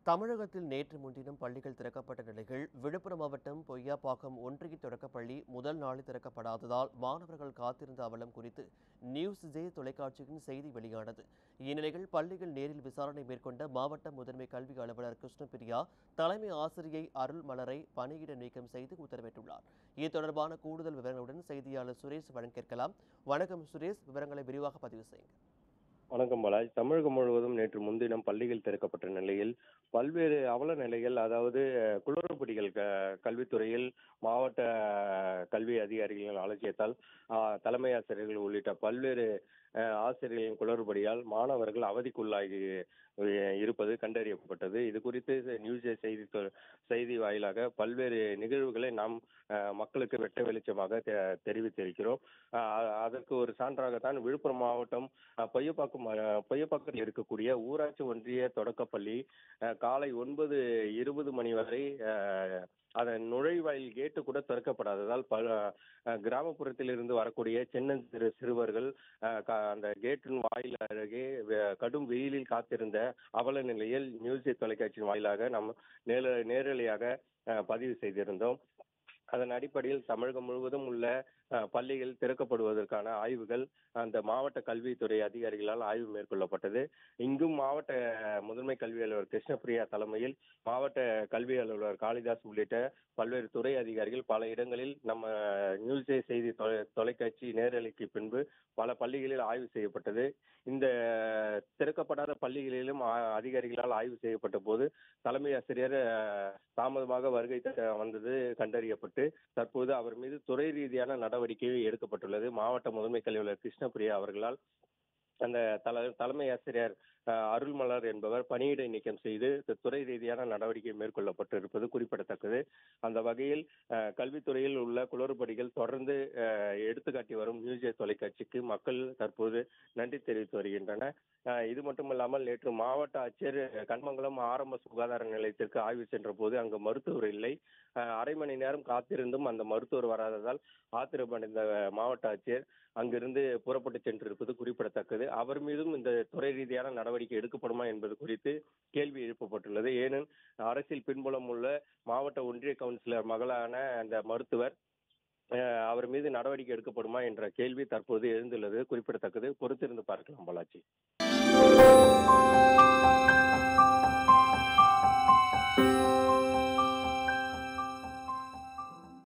தமிழகத்தில் நேற்று முன்தினம் பள்ளிகள் திறக்கப்பட்ட நிலையில் விழுப்புரம் மாவட்டம் பொய்யாப்பாக்கம் ஒன்றிய தொடக்கப்பள்ளி முதல் நாளில் திறக்கப்படாததால் மாணவர்கள் காத்திருந்த அவலம் குறித்து நியூஸ் ஜே தொலைக்காட்சியின் செய்தி வெளியானது. இந்நிலையில் பள்ளிகள் நேரில் விசாரணை மேற்கொண்ட மாவட்ட முதன்மை கல்வி அலுவலர் கிருஷ்ணபிரியா தலைமை ஆசிரியை அருள் மலரை பணியிட நீக்கம் செய்து உத்தரவிட்டுள்ளார். இது தொடர்பான கூடுதல் விவரங்களுடன் செய்தியாளர் சுரேஷ் வழங்கியிருக்கலாம். வணக்கம் சுரேஷ், விவரங்களை விரிவாக பதிவு செய்யுங்க. வணக்கம் பாலாஜ். தமிழகம் முழுவதும் நேற்று முன்தினம் பள்ளிகள் திறக்கப்பட்ட நிலையில் பல்வேறு அவல நிலைகள், அதாவது குளறுபடிகள் கல்வித்துறையில் மாவட்ட கல்வி அதிகாரிகளின் அலட்சியத்தால் தலைமை ஆசிரியர்கள் உள்ளிட்ட பல்வேறு ஆசிரியர்களின் குளறுபடியால் மாணவர்கள் அவதிக்குள்ளாகி இருப்பது கண்டறியப்பட்டது. இது குறித்து நியூஸ் செய்தி வாயிலாக பல்வேறு நிகழ்வுகளை நாம் மக்களுக்கு வெட்ட வெளிச்சமாக தெரிவித்திருக்கிறோம். அதற்கு ஒரு சான்றாகத்தான் விழுப்புரம் மாவட்டம் பொய்யப்பாக்கத்தில் இருக்கக்கூடிய ஊராட்சி ஒன்றிய தொடக்கப்பள்ளி காலை 9:20 மணி வரை அதன் நுழைவாயில் கேட்டு கூட திறக்கப்படாததால் கிராமப்புறத்தில் இருந்து வரக்கூடிய சின்னஞ்சிறு சிறுவர்கள் அந்த கேட்டின் வாயில் அருகே கடும் வெயிலில் காத்திருந்த அவல நிலையில் நியூஸ் தொலைக்காட்சியின் வாயிலாக நாம் நேரலையாக பதிவு செய்திருந்தோம். அதன் அடிப்படையில் தமிழகம் முழுவதும் உள்ள பள்ளிகள் திறக்கப்படுவதற்கான ஆய்வுகள் அந்த மாவட்ட கல்வித்துறை அதிகாரிகளால் ஆய்வு மேற்கொள்ளப்பட்டது. இங்கும் மாவட்ட முதன்மை கல்வி அலுவலர் கிருஷ்ணபிரியா தலைமையில் மாவட்ட கல்வி அலுவலர் காளிதாஸ் உள்ளிட்ட பல்வேறு துறை அதிகாரிகள் பல இடங்களில் நம்ம நியூஸ் செய்தி தொலைக்காட்சி நேரலைக்கு பின்பு பல பள்ளிகளில் ஆய்வு செய்யப்பட்டது. இந்த திறக்கப்படாத பள்ளிகளிலும் அதிகாரிகளால் ஆய்வு செய்யப்பட்ட போது தலைமை ஆசிரியர் தாமதமாக வருகை வந்தது கண்டறியப்பட்டு தற்போது அவர் மீது துறை ரீதியான நடவடிக்கை எடுக்கப்பட்டுள்ளது. மாவட்ட முதன்மை கல்வி அலுவலர் கிருஷ்ணபிரியா அவர்களால் அந்த தலைமை ஆசிரியர் அருள்மலர் என்பவர் பணியிடை நீக்கம் செய்து துறை ரீதியான நடவடிக்கை மேற்கொள்ளப்பட்டிருப்பது குறிப்பிடத்தக்கது. அந்த வகையில் கல்வித்துறையில் உள்ள குளறுபடிகள் தொடர்ந்து எடுத்துக்காட்டி வரும் நியூஸ் தொலைக்காட்சிக்கு மக்கள் தற்போது நன்றி தெரிவித்து வருகின்றனர். இது மட்டுமல்லாமல் நேற்று மாவட்ட ஆட்சியர் கண்மங்கலம் ஆரம்ப சுகாதார நிலையத்திற்கு ஆய்வு சென்ற போது அங்கு மருத்துவர் இல்லை. அரை மணி நேரம் காத்திருந்தும் அந்த மருத்துவர் வராததால் ஆத்திரமடைந்த மாவட்ட ஆட்சியர் அங்கிருந்து புறப்பட்டு சென்றிருப்பது குறிப்பிடத்தக்கது. அவர் மீதும் இந்த துறை ரீதியான நடவடிக்கை எடுக்கப்படுமா என்பது குறித்து கேள்வி எழுப்பப்பட்டுள்ளது. ஏனெனில் அரசியல் பின்புலம் உள்ள மாவட்ட ஒன்றிய கவுன்சிலர் மகளான அந்த மருத்துவர் அவர் மீது நடவடிக்கை எடுக்கப்படுமா என்ற கேள்வி தற்போது எழுந்துள்ளது குறிப்பிடத்தக்கது. பொறுத்திருந்து பார்க்கலாம் பாலாஜி.